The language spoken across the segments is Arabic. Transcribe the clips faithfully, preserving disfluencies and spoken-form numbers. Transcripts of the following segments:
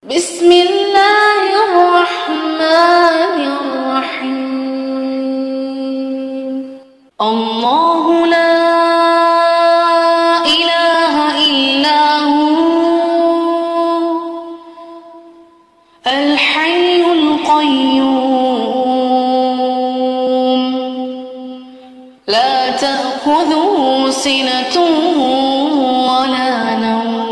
بسم الله الرحمن الرحيم. الله لا إله إلا هو الحي القيوم لا تأخذه سنة ولا نوم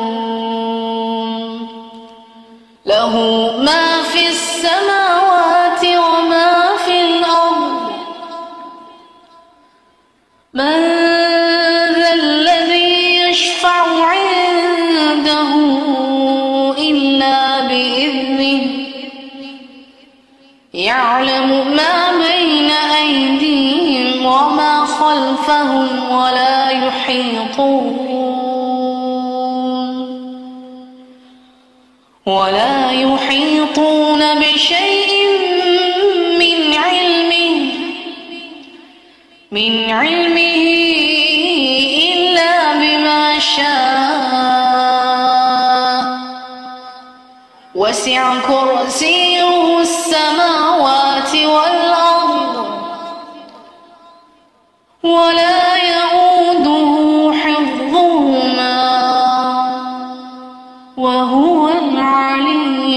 له ما في السماوات وما في الأرض. من ذا الذي يشفع عنده إلا بإذنه يعلم ما بين أيديهم وما خلفهم ولا يحيطون ولا يحيطون بشيء من علمه من علمه إلا بما شاء. وسع كرسيه السماوات والأرض ولا يؤوده حفظهما وهو العلي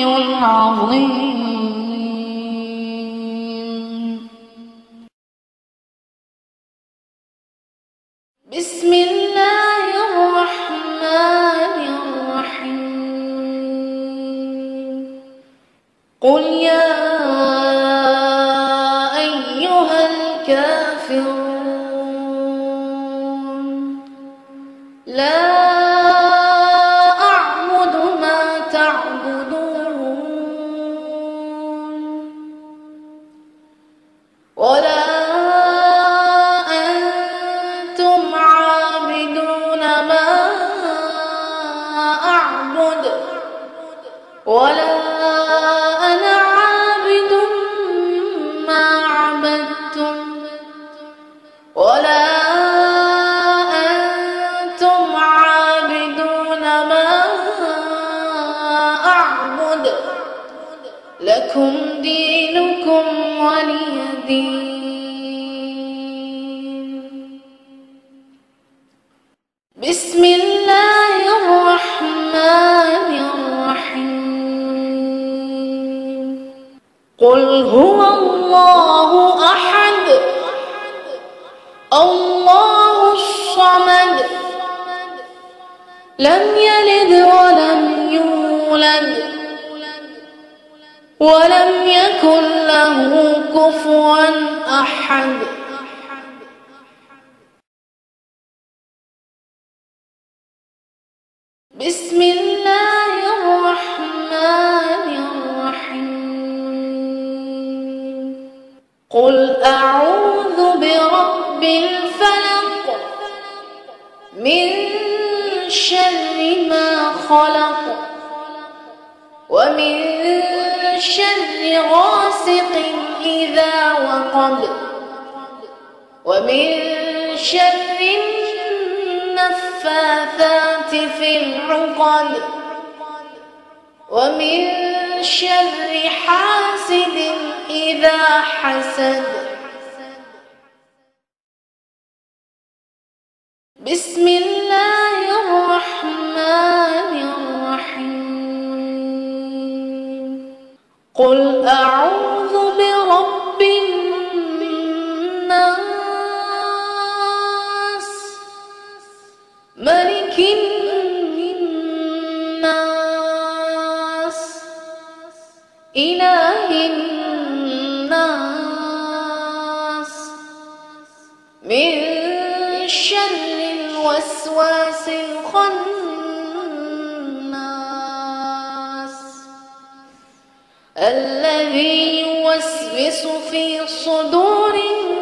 العظيم. بسم الله الرحمن الرحيم. قل يا أيها الكافرون لا ولا أنتم عابدون ما أعبد ولا أنا عابد ما عبدتم ولا أنتم عابدون ما أعبد لكم دينكم ولي دين. بسم الله الرحمن الرحيم. قل هو الله أحد الله الصمد لم يلد ولم يولد ولم يكن له كفوا أحد. بسم الله الرحمن الرحيم. قل أعوذ برب الفلق من شر ما خلق ومن شر غاسق إذا وقب ومن شر النفاثات في العقد ومن شر حاسد إذا حسد. بسم الله الرحمن الرحيم. قل أعوذ برب الناس ملك الناس إله الناس من شر الوسواس الخناس الذي يوسوس في صدور